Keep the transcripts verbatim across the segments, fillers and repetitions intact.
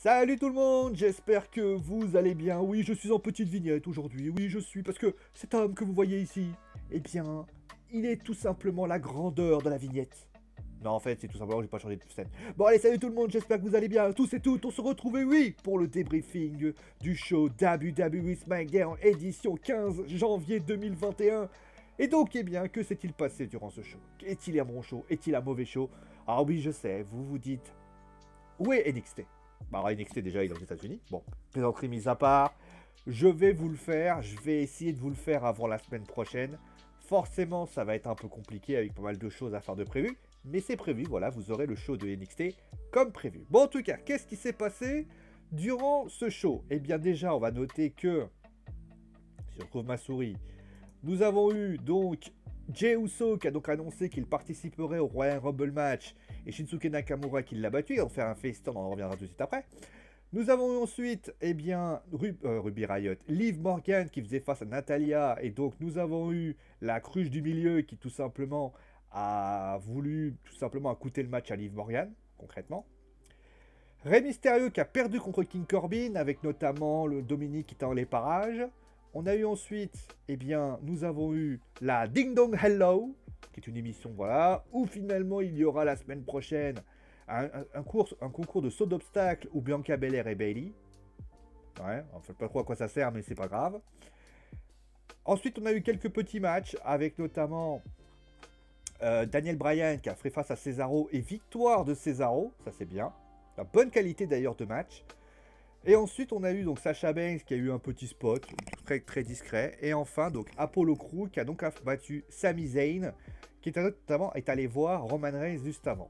Salut tout le monde, j'espère que vous allez bien. Oui, je suis en petite vignette aujourd'hui. Oui, je suis, parce que cet homme que vous voyez ici, eh bien, il est tout simplement la grandeur de la vignette. Non, en fait, c'est tout simplement que j'ai pas changé de scène. Bon, allez, salut tout le monde, j'espère que vous allez bien. Tous et toutes, on se retrouve, oui, pour le débriefing du show W W E SmackDown édition quinze janvier deux mille vingt et un. Et donc, eh bien, que s'est-il passé durant ce show? Est-il un bon show? Est-il un mauvais show? Ah oui, je sais, vous vous dites, où est N X T? Bah, alors, N X T, déjà, il est aux États-Unis. Bon, plaisanterie mise à part, je vais vous le faire. Je vais essayer de vous le faire avant la semaine prochaine. Forcément, ça va être un peu compliqué avec pas mal de choses à faire de prévu. Mais c'est prévu, voilà, vous aurez le show de N X T comme prévu. Bon, en tout cas, qu'est-ce qui s'est passé durant ce show? Eh bien, déjà, on va noter que, si je retrouve ma souris, nous avons eu donc Jey Uso qui a donc annoncé qu'il participerait au Royal Rumble match et Shinsuke Nakamura qui l'a battu. Ils vont faire un face turn, on en reviendra tout de suite après. Nous avons eu ensuite, eh bien, Rub euh, Ruby Riott, Liv Morgan qui faisait face à Natalia, et donc nous avons eu la cruche du milieu qui tout simplement a voulu tout simplement coûter le match à Liv Morgan, concrètement. Rey Mysterio qui a perdu contre King Corbin, avec notamment le Dominique qui était dans les parages. On a eu ensuite, eh bien, nous avons eu la Ding Dong Hello, qui est une émission, voilà, où finalement il y aura la semaine prochaine un, un, un, cours, un concours de saut d'obstacles où Bianca Belair et Bayley. Ouais, on ne sait pas trop à quoi ça sert, mais c'est pas grave. Ensuite, on a eu quelques petits matchs, avec notamment euh, Daniel Bryan qui a fait face à Cesaro et victoire de Cesaro, ça c'est bien. La bonne qualité d'ailleurs de match. Et ensuite, on a eu donc Sasha Banks qui a eu un petit spot, très très discret. Et enfin, donc Apollo Crews qui a donc battu Sami Zayn, qui est notamment est allé voir Roman Reigns juste avant.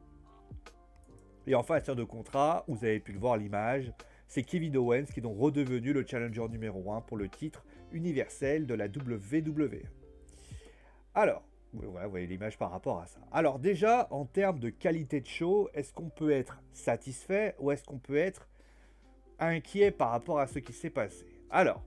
Et enfin, à titre de contrat, vous avez pu le voir à l'image, c'est Kevin Owens qui est donc redevenu le challenger numéro un pour le titre universel de la W W E. Alors, voilà, vous voyez l'image par rapport à ça. Alors déjà, en termes de qualité de show, est-ce qu'on peut être satisfait ou est-ce qu'on peut être inquiet par rapport à ce qui s'est passé? Alors,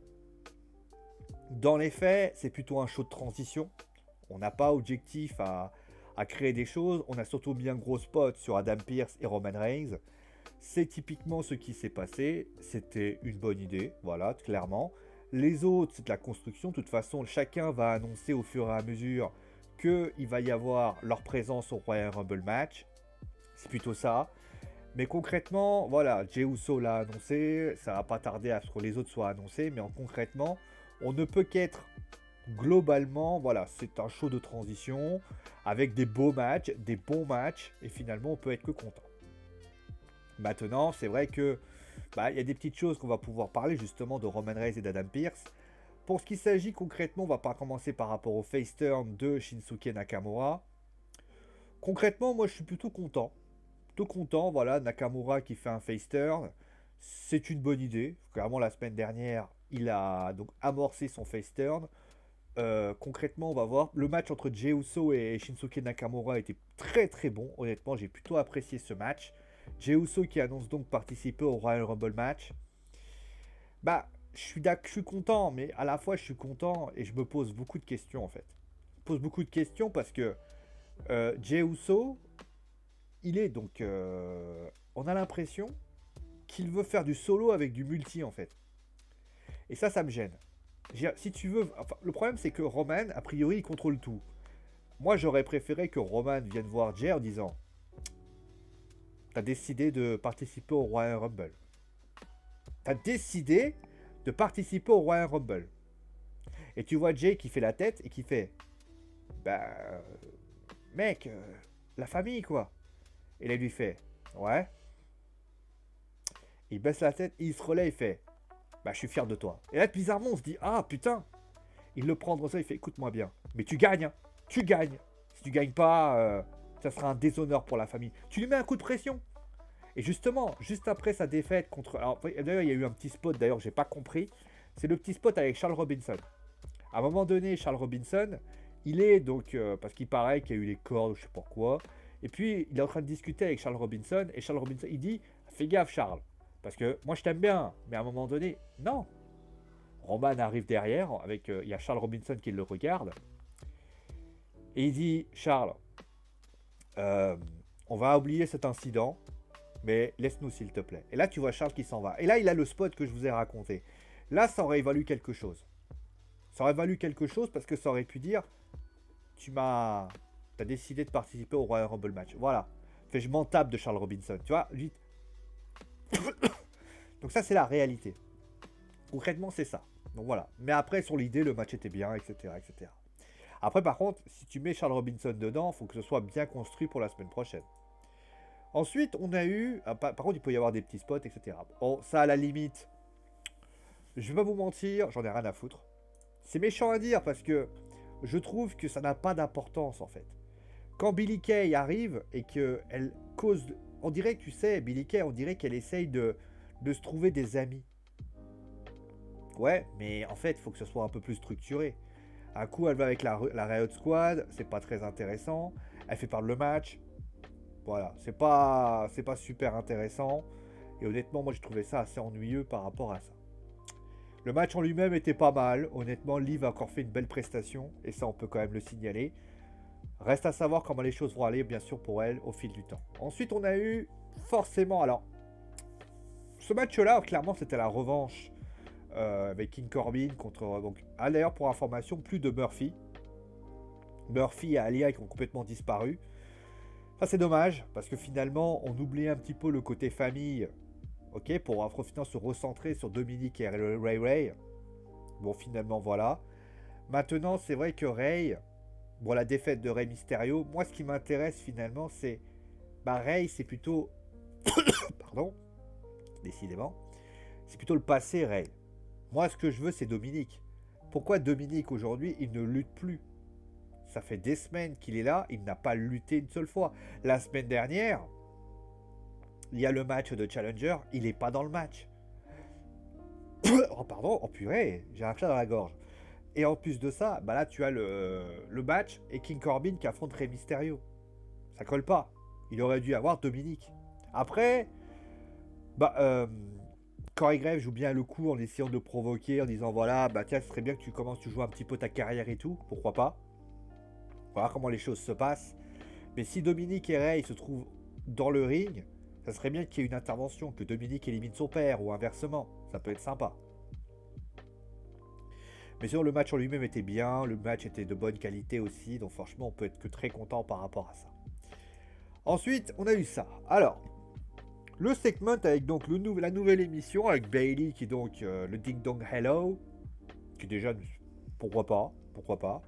dans les faits, c'est plutôt un show de transition. On n'a pas objectif à, à créer des choses. On a surtout mis un gros spot sur Adam Pearce et Roman Reigns. C'est typiquement ce qui s'est passé. C'était une bonne idée, voilà, clairement. Les autres, c'est de la construction. De toute façon, chacun va annoncer au fur et à mesure qu'il va y avoir leur présence au Royal Rumble match. C'est plutôt ça. Mais concrètement, voilà, Jey Uso l'a annoncé, ça va pas tarder à ce que les autres soient annoncés, mais en concrètement, on ne peut qu'être globalement, voilà, c'est un show de transition, avec des beaux matchs, des bons matchs, et finalement, on peut être que content. Maintenant, c'est vrai que, bah, il y a des petites choses qu'on va pouvoir parler, justement, de Roman Reigns et d'Adam Pearce. Pour ce qui s'agit concrètement, on va pas commencer par rapport au face turn de Shinsuke Nakamura. Concrètement, moi, je suis plutôt content. Content, voilà, Nakamura qui fait un face turn, c'est une bonne idée. Clairement, la semaine dernière, il a donc amorcé son face turn. Euh, concrètement, on va voir. Le match entre Jey Uso et Shinsuke Nakamura était très très bon. Honnêtement, j'ai plutôt apprécié ce match. Jey Uso qui annonce donc participer au Royal Rumble match. Bah, je suis, je suis content, mais à la fois, je suis content et je me pose beaucoup de questions en fait. Je me pose beaucoup de questions parce que euh, Jey Uso, il est donc... Euh, on a l'impression qu'il veut faire du solo avec du multi, en fait. Et ça, ça me gêne. Si tu veux... Enfin, le problème, c'est que Roman, a priori, il contrôle tout. Moi, j'aurais préféré que Roman vienne voir Jey en disant... T'as décidé de participer au Royal Rumble. T'as décidé de participer au Royal Rumble. Et tu vois Jey qui fait la tête et qui fait... Bah... Euh, mec, euh, la famille, quoi. Et là, il lui fait, ouais. Il baisse la tête, il se relève, il fait, bah, je suis fier de toi. Et là, bizarrement, on se dit, ah, putain. Il le prend dans ça, il fait, écoute-moi bien. Mais tu gagnes, hein. Tu gagnes. Si tu gagnes pas, euh, ça sera un déshonneur pour la famille. Tu lui mets un coup de pression. Et justement, juste après sa défaite contre... Alors, d'ailleurs, il y a eu un petit spot, d'ailleurs, j'ai pas compris. C'est le petit spot avec Charles Robinson. À un moment donné, Charles Robinson, il est donc... Euh, parce qu'il paraît qu'il y a eu les cordes, je sais pas quoi... Et puis, il est en train de discuter avec Charles Robinson. Et Charles Robinson, il dit, fais gaffe Charles. Parce que moi, je t'aime bien. Mais à un moment donné, non. Roman arrive derrière. Avec, euh, il y a Charles Robinson qui le regarde. Et il dit, Charles, euh, on va oublier cet incident. Mais laisse-nous s'il te plaît. Et là, tu vois Charles qui s'en va. Et là, il a le spot que je vous ai raconté. Là, ça aurait valu quelque chose. Ça aurait valu quelque chose parce que ça aurait pu dire, tu m'as... T'as décidé de participer au Royal Rumble match. Voilà. Fait, je m'en tape de Charles Robinson. Tu vois, vite. Donc ça, c'est la réalité. Concrètement, c'est ça. Donc voilà. Mais après, sur l'idée, le match était bien, et cetera, et cetera. Après, par contre, si tu mets Charles Robinson dedans, il faut que ce soit bien construit pour la semaine prochaine. Ensuite, on a eu... Ah, par, par contre, il peut y avoir des petits spots, et cetera. Bon, ça, à la limite, je vais pas vous mentir, j'en ai rien à foutre. C'est méchant à dire parce que je trouve que ça n'a pas d'importance, en fait. Quand Billie Kay arrive et qu'elle cause... On dirait que, tu sais, Billie Kay, on dirait qu'elle essaye de, de se trouver des amis. Ouais, mais en fait, il faut que ce soit un peu plus structuré. Un coup, elle va avec la, la Riot Squad, c'est pas très intéressant. Elle fait perdre le match. Voilà, c'est pas, c'est pas super intéressant. Et honnêtement, moi, j'ai trouvé ça assez ennuyeux par rapport à ça. Le match en lui-même était pas mal. Honnêtement, Liv a encore fait une belle prestation. Et ça, on peut quand même le signaler. Reste à savoir comment les choses vont aller, bien sûr, pour elle, au fil du temps. Ensuite, on a eu forcément... Alors, ce match-là, clairement, c'était la revanche euh, avec King Corbin contre... Donc, à d'ailleurs, pour information, plus de Murphy. Murphy et Alia qui ont complètement disparu. Ça, c'est dommage, parce que finalement, on oubliait un petit peu le côté famille. Ok, pour finalement se recentrer sur Dominique et Ray Ray. Bon, finalement, voilà. Maintenant, c'est vrai que Ray... Bon, la défaite de Rey Mysterio, moi, ce qui m'intéresse finalement, c'est... Bah, Rey, c'est plutôt... Pardon. Décidément. C'est plutôt le passé, Rey. Moi, ce que je veux, c'est Dominique. Pourquoi Dominique, aujourd'hui, il ne lutte plus? Ça fait des semaines qu'il est là, il n'a pas lutté une seule fois. La semaine dernière, il y a le match de Challenger, il n'est pas dans le match. Oh, pardon, oh purée, j'ai un chat dans la gorge. Et en plus de ça, bah là tu as le, le match et King Corbin qui affronte Rey Mysterio. Ça colle pas. Il aurait dû avoir Dominique. Après, bah, euh, Corey Graves joue bien le coup en essayant de provoquer, en disant voilà, bah tiens, ce serait bien que tu commences, tu joues un petit peu ta carrière et tout, pourquoi pas. Voilà comment les choses se passent. Mais si Dominique et Rey se trouvent dans le ring, ça serait bien qu'il y ait une intervention, que Dominique élimine son père ou inversement. Ça peut être sympa. Mais sinon, le match en lui-même était bien, le match était de bonne qualité aussi, donc franchement, on peut être que très content par rapport à ça. Ensuite, on a eu ça. Alors, le segment avec donc le nou la nouvelle émission, avec Bayley qui est donc euh, le Ding Dong Hello, qui déjà, pourquoi pas, pourquoi pas.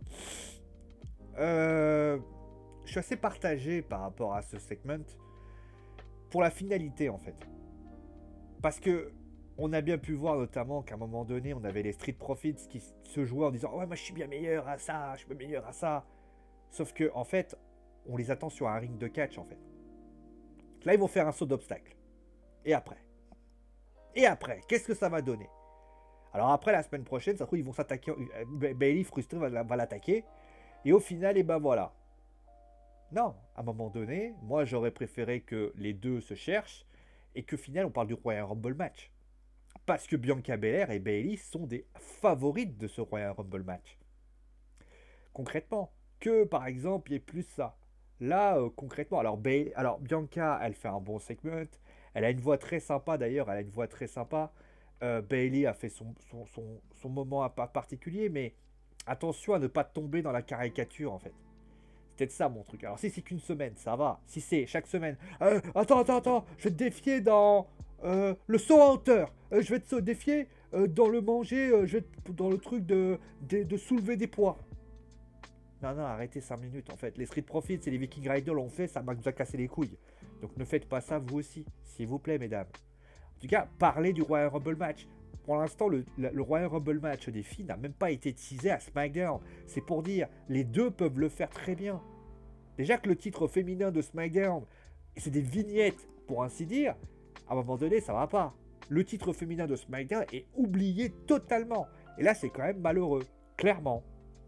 Euh, je suis assez partagé par rapport à ce segment, pour la finalité en fait. Parce que, on a bien pu voir notamment qu'à un moment donné, on avait les Street Profits qui se jouaient en disant « Ouais, moi je suis bien meilleur à ça, je suis bien meilleur à ça. » Sauf que en fait, on les attend sur un ring de catch en fait. Là, ils vont faire un saut d'obstacle. Et après Et après, qu'est-ce que ça va donner? Alors après, la semaine prochaine, ça se trouve, ils vont s'attaquer. Bayley, frustré, va l'attaquer. Et au final, et ben voilà. Non, à un moment donné, moi j'aurais préféré que les deux se cherchent et qu'au final, on parle du Royal Rumble match. Parce que Bianca Belair et Bayley sont des favorites de ce Royal Rumble match. Concrètement, que par exemple, il y ait plus ça. Là, euh, concrètement, alors, Bayley, alors Bianca, elle fait un bon segment. Elle a une voix très sympa d'ailleurs, elle a une voix très sympa. Euh, Bayley a fait son, son, son, son moment particulier, mais attention à ne pas tomber dans la caricature en fait. C'est peut-être ça mon truc. Alors si c'est qu'une semaine, ça va. Si c'est chaque semaine, euh, attends, attends, attends, je vais te défier dans euh, le saut en hauteur. Euh, je vais te défier euh, dans le manger, euh, je vais te, dans le truc de, de, de soulever des poids. Non, non, arrêtez cinq minutes en fait. Les Street Profits et les Viking Riders l'ont fait, ça m'a déjà cassé les couilles. Donc ne faites pas ça vous aussi, s'il vous plaît mesdames. En tout cas, parlez du Royal Rumble match. Pour l'instant, le, le Royal Rumble match des filles n'a même pas été teasé à SmackDown. C'est pour dire, les deux peuvent le faire très bien. Déjà que le titre féminin de SmackDown, c'est des vignettes, pour ainsi dire, à un moment donné, ça va pas. Le titre féminin de SmackDown est oublié totalement. Et là, c'est quand même malheureux, clairement.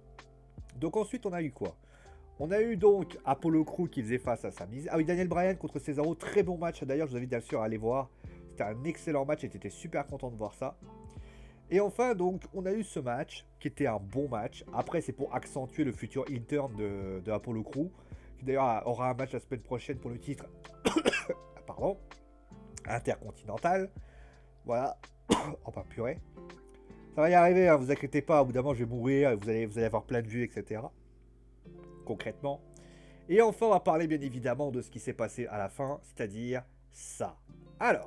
Donc ensuite, on a eu quoi? On a eu donc Apollo Crew qui faisait face à Sami. Ah oui, Daniel Bryan contre Cesaro, très bon match. D'ailleurs, je vous invite bien sûr à aller voir. C'était un excellent match et j'étais super content de voir ça. Et enfin, donc, on a eu ce match qui était un bon match. Après, c'est pour accentuer le futur intern de, de Apollo Crew, qui d'ailleurs aura un match la semaine prochaine pour le titre. Pardon. intercontinental. Voilà. Oh bah purée. Ça va y arriver, hein, vous inquiétez pas, au bout d'un moment je vais mourir, vous allez, vous allez avoir plein de vues, et cetera. Concrètement. Et enfin, on va parler bien évidemment de ce qui s'est passé à la fin, c'est-à-dire ça. Alors,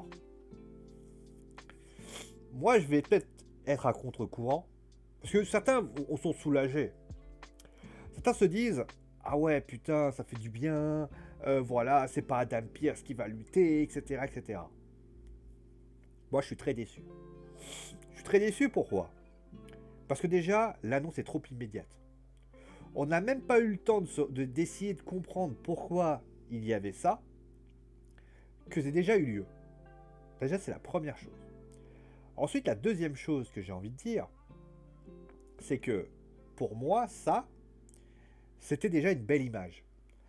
moi je vais peut-être être à contre-courant, parce que certains on sont soulagés. Certains se disent, ah ouais, putain, ça fait du bien, euh, voilà, c'est pas Adam Pearce qui va lutter, et cetera, et cetera. Moi, je suis très déçu. Je suis très déçu, pourquoi? Parce que déjà, l'annonce est trop immédiate. On n'a même pas eu le temps de d'essayer de, de comprendre pourquoi il y avait ça, que c'est déjà eu lieu. Déjà, c'est la première chose. Ensuite, la deuxième chose que j'ai envie de dire, c'est que, pour moi, ça, c'était déjà une belle image.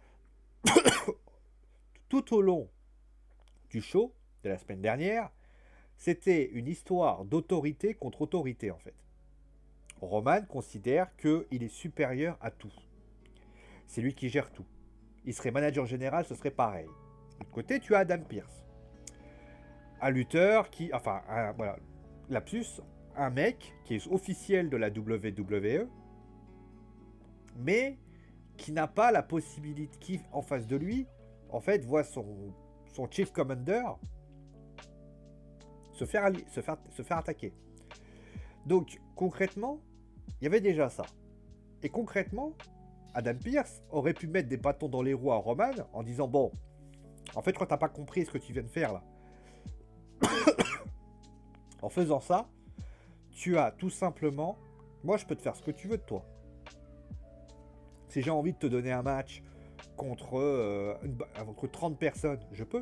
Tout au long du show de la semaine dernière, c'était une histoire d'autorité contre autorité, en fait. Roman considère qu'il est supérieur à tout. C'est lui qui gère tout. Il serait manager général, ce serait pareil. De l'autre côté, tu as Adam Pearce. Un lutteur qui... Enfin, un, voilà. Lapsus, un mec qui est officiel de la W W E, mais qui n'a pas la possibilité, qui, en face de lui, en fait, voit son, son Chief Commander se faire, se, faire, se faire attaquer. Donc, concrètement, il y avait déjà ça. Et concrètement, Adam Pearce aurait pu mettre des bâtons dans les roues à Roman en disant, bon, en fait, je crois que t'as pas compris ce que tu viens de faire, là. En faisant ça, tu as tout simplement, moi, je peux te faire ce que tu veux de toi. Si j'ai envie de te donner un match contre, euh, une, contre trente personnes, je peux.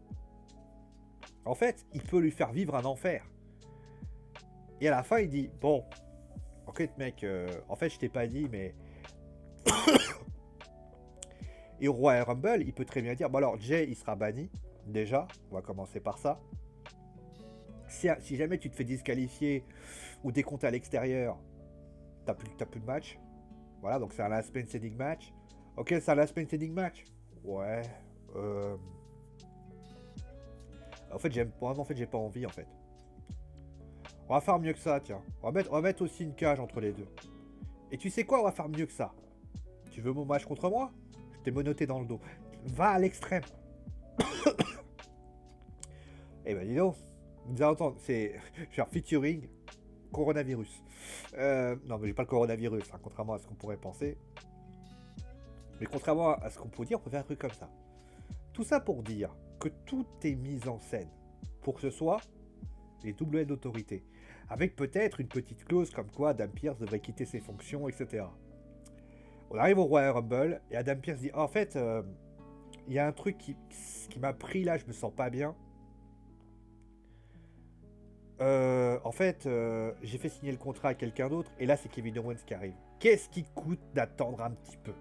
En fait, il peut lui faire vivre un enfer. Et à la fin, il dit, bon, ok mec, euh, en fait, je t'ai pas dit, mais... Et au Royal Rumble, il peut très bien dire, bon alors, Jay, il sera banni, déjà, on va commencer par ça. Si, si jamais tu te fais disqualifier ou décompter à l'extérieur, t'as plus, t'as plus de match. Voilà, donc c'est un last man standing match. Ok, c'est un last man standing match. Ouais. Euh... En fait, j'aime pas. En fait, j'ai pas envie, en fait. On va faire mieux que ça, tiens. On va, mettre, on va mettre aussi une cage entre les deux. Et tu sais quoi, on va faire mieux que ça. Tu veux mon match contre moi? Je t'ai menotté dans le dos. Va à l'extrême. Eh ben, dis donc. Vous allez entendre, c'est genre featuring coronavirus. Euh, non, mais j'ai pas le coronavirus, hein, contrairement à ce qu'on pourrait penser. Mais contrairement à ce qu'on pourrait dire, on peut faire un truc comme ça. Tout ça pour dire que tout est mis en scène pour que ce soit les doubles d'autorité. Avec peut-être une petite clause comme quoi Adam Pearce devrait quitter ses fonctions, et cetera. On arrive au Royal Rumble et Adam Pearce dit, en fait, il euh, y a un truc qui, qui m'a pris là, je me sens pas bien. Euh, en fait, euh, j'ai fait signer le contrat à quelqu'un d'autre, et là, c'est Kevin Owens qui arrive. Qu'est-ce qui coûte d'attendre un petit peu?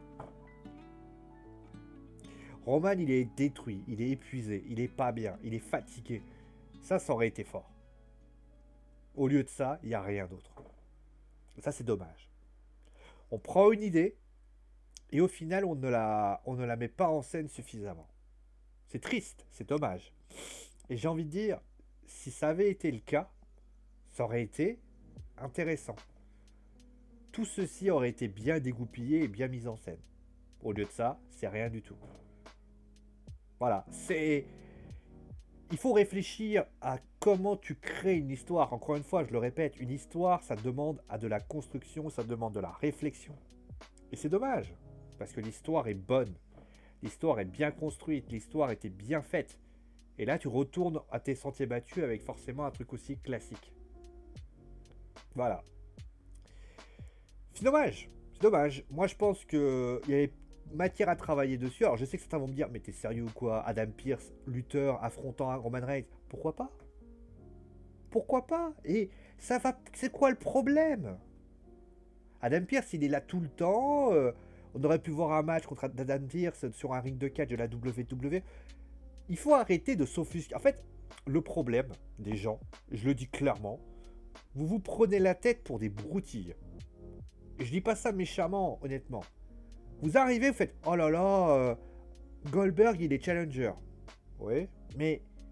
Roman, il est détruit, il est épuisé, il est pas bien, il est fatigué. Ça, ça aurait été fort. Au lieu de ça, il n'y a rien d'autre. Ça, c'est dommage. On prend une idée, et au final, on ne la, on ne la met pas en scène suffisamment. C'est triste, c'est dommage. Et j'ai envie de dire, si ça avait été le cas, ça aurait été intéressant. Tout ceci aurait été bien dégoupillé et bien mis en scène. Au lieu de ça, c'est rien du tout. Voilà, c'est... Il faut réfléchir à comment tu crées une histoire. Encore une fois, je le répète, une histoire, ça demande à de la construction, ça demande de la réflexion. Et c'est dommage, parce que l'histoire est bonne. L'histoire est bien construite, l'histoire était bien faite. Et là, tu retournes à tes sentiers battus avec forcément un truc aussi classique. Voilà. C'est dommage. C'est dommage. Moi, je pense qu'il y avait matière à travailler dessus. Alors, je sais que certains vont me dire, mais t'es sérieux ou quoi? Adam Pearce, lutteur, affrontant Roman Reigns. Pourquoi pas? Pourquoi pas? Et ça va... C'est quoi le problème? Adam Pearce, il est là tout le temps. Euh, on aurait pu voir un match contre Adam Pearce sur un ring de catch de la W W E. Il faut arrêter de s'offusquer. En fait, le problème des gens, je le dis clairement, vous vous prenez la tête pour des broutilles. Et je dis pas ça méchamment, honnêtement. Vous arrivez, vous faites, oh là là, euh, Goldberg, il est challenger. Oui, mais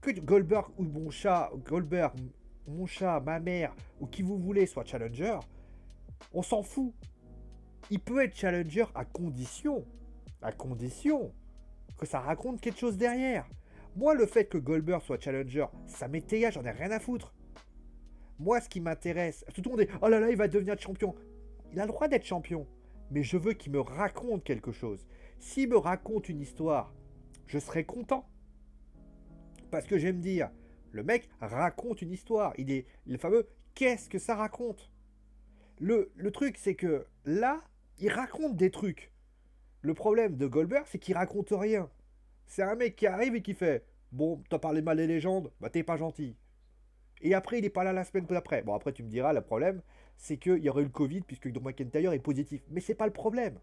Que Goldberg ou mon chat, Goldberg, mon chat, ma mère, ou qui vous voulez soit challenger, on s'en fout. Il peut être challenger à condition, à condition que ça raconte quelque chose derrière. Moi, le fait que Goldberg soit challenger, ça m'est égal, j'en ai rien à foutre. Moi, ce qui m'intéresse, tout le monde est « Oh là là, il va devenir champion ». Il a le droit d'être champion, mais je veux qu'il me raconte quelque chose. S'il me raconte une histoire, je serai content. Parce que je vais me dire, le mec raconte une histoire. Il est le fameux « Qu'est-ce que ça raconte ?» le, le truc, c'est que là, il raconte des trucs. Le problème de Goldberg, c'est qu'il raconte rien. C'est un mec qui arrive et qui fait « Bon, t'as parlé mal des légendes, bah t'es pas gentil. » Et après, il est pas là la semaine d'après. Bon, après, tu me diras, le problème, c'est qu'il y aurait eu le Covid, puisque Drew McIntyre est positif. Mais c'est pas le problème.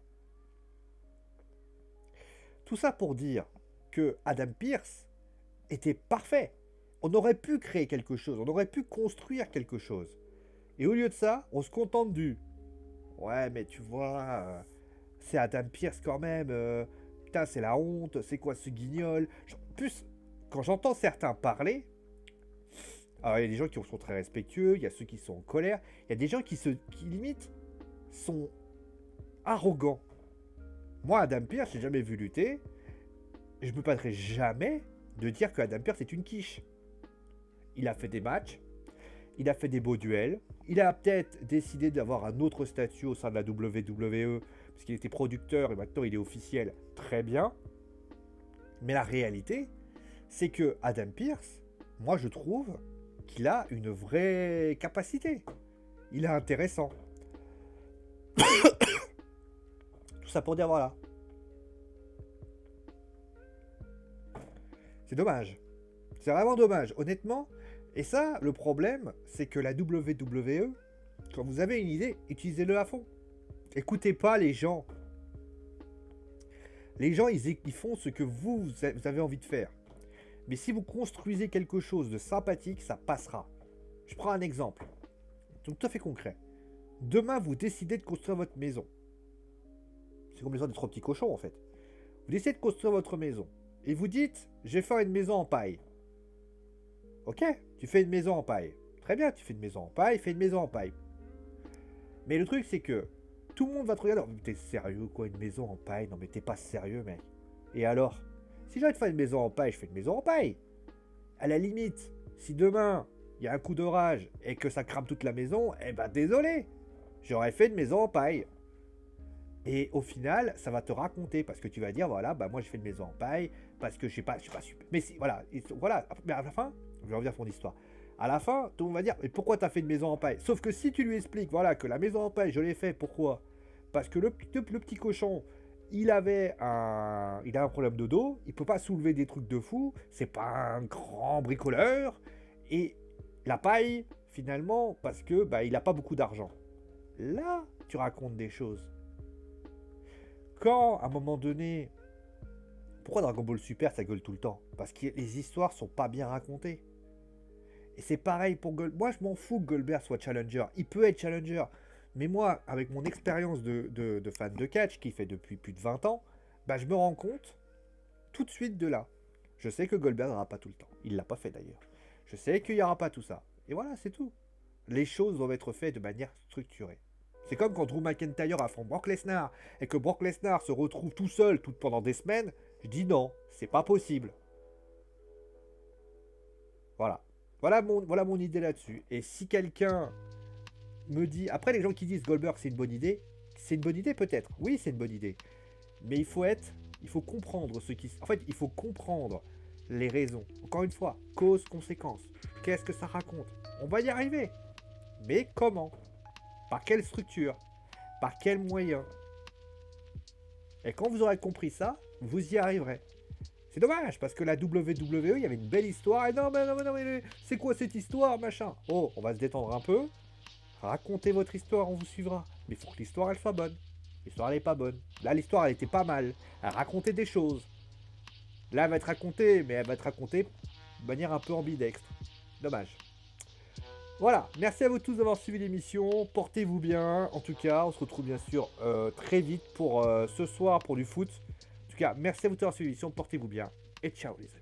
Tout ça pour dire que Adam Pearce était parfait. On aurait pu créer quelque chose, on aurait pu construire quelque chose. Et au lieu de ça, on se contente du « Ouais, mais tu vois, euh, c'est Adam Pearce quand même. Euh, putain, c'est la honte, c'est quoi ce guignol ?» En plus, quand j'entends certains parler, alors il y a des gens qui sont très respectueux, il y a ceux qui sont en colère, il y a des gens qui, se, qui limite, sont arrogants. Moi, Adam Pearce, je n'ai jamais vu lutter, et je ne me passerai jamais de dire que Adam Pearce est une quiche. Il a fait des matchs, il a fait des beaux duels, il a peut-être décidé d'avoir un autre statut au sein de la W W E, parce qu'il était producteur et maintenant il est officiel, très bien. Mais la réalité, c'est que Adam Pearce, moi je trouve qu'il a une vraie capacité. Il est intéressant. Tout ça pour dire voilà. C'est dommage. C'est vraiment dommage, honnêtement. Et ça, le problème, c'est que la W W E, quand vous avez une idée, utilisez-le à fond. Écoutez pas les gens. Les gens, ils, ils font ce que vous, vous avez envie de faire. Mais si vous construisez quelque chose de sympathique, ça passera. Je prends un exemple. Donc, tout à fait concret. Demain, vous décidez de construire votre maison. C'est comme les des trois petits cochons, en fait. Vous décidez de construire votre maison. Et vous dites, je vais faire une maison en paille. Ok, tu fais une maison en paille. Très bien, tu fais une maison en paille, fais une maison en paille. Mais le truc, c'est que tout le monde va te regarder. Oh, t'es sérieux, quoi, une maison en paille? Non, mais t'es pas sérieux, mec. Et alors? Si j'ai envie de faire une maison en paille, je fais une maison en paille. À la limite, si demain, il y a un coup d'orage et que ça crame toute la maison, eh ben désolé, j'aurais fait une maison en paille. Et au final, ça va te raconter, parce que tu vas dire, voilà, bah moi j'ai fait une maison en paille, parce que je sais pas, je suis pas super. Mais si, voilà, et, voilà, mais à la fin, je vais revenir à ton histoire. À la fin, tout le monde va dire, mais pourquoi tu as fait une maison en paille? Sauf que si tu lui expliques, voilà, que la maison en paille, je l'ai fait, pourquoi? Parce que le, le, le petit cochon, il avait un, il a un problème de dos, il peut pas soulever des trucs de fou, c'est pas un grand bricoleur, et la paille, finalement, parce que bah il a pas beaucoup d'argent. Là, tu racontes des choses. Quand, à un moment donné, pourquoi Dragon Ball Super, ça gueule tout le temps? Parce que les histoires sont pas bien racontées. Et c'est pareil pour Goldberg. Moi, je m'en fous que Goldberg soit challenger. Il peut être challenger. Mais moi, avec mon expérience de, de, de fan de catch, qui fait depuis plus de vingt ans, bah, je me rends compte tout de suite de là. Je sais que Goldberg n'aura pas tout le temps. Il ne l'a pas fait d'ailleurs. Je sais qu'il n'y aura pas tout ça. Et voilà, c'est tout. Les choses doivent être faites de manière structurée. C'est comme quand Drew McIntyre affronte Brock Lesnar et que Brock Lesnar se retrouve tout seul tout pendant des semaines. Je dis non, c'est pas possible. Voilà. Voilà mon, voilà mon idée là-dessus. Et si quelqu'un me dit... Après, les gens qui disent Goldberg, c'est une bonne idée. C'est une bonne idée peut-être. Oui, c'est une bonne idée. Mais il faut être... Il faut comprendre ce qui... En fait, il faut comprendre les raisons. Encore une fois, cause, conséquence. Qu'est-ce que ça raconte? On va y arriver. Mais comment? Par quelle structure? Par quels moyens? Et quand vous aurez compris ça, vous y arriverez. C'est dommage, parce que la W W E, il y avait une belle histoire. Et non, mais non, mais non, mais c'est quoi cette histoire, machin? Oh, on va se détendre un peu. Racontez votre histoire, on vous suivra. Mais il faut que l'histoire, elle soit bonne. L'histoire, elle n'est pas bonne. Là, l'histoire, elle était pas mal. Elle racontait des choses. Là, elle va être racontée, mais elle va être racontée de manière un peu ambidextre. Dommage. Voilà, merci à vous tous d'avoir suivi l'émission. Portez-vous bien. En tout cas, on se retrouve bien sûr euh, très vite pour euh, ce soir pour du foot. En tout cas, merci à vous d'avoir suivi l'émission. Portez-vous bien et ciao les amis.